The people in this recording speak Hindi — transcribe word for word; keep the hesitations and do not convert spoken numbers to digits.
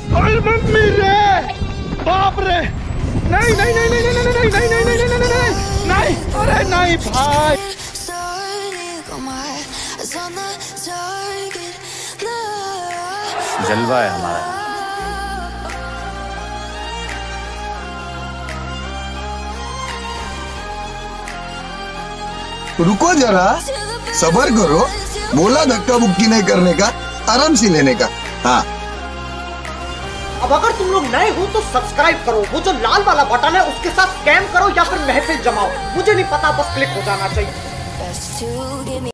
अरे मम्मी रे, बाप रे, नहीं नहीं नहीं नहीं नहीं नहीं नहीं नहीं नहीं नहीं नहीं नहीं नहीं, अरे नहीं भाई। जलवा है हमारा। रुको जरा, सबर करो। बोला धक्का मुक्की नहीं करने का, आराम से लेने का। हाँ, अब अगर तुम लोग नए हो तो सब्सक्राइब करो, वो जो लाल वाला बटन है उसके साथ स्कैम करो या फिर महफिल जमाओ, मुझे नहीं पता, बस क्लिक हो जाना चाहिए।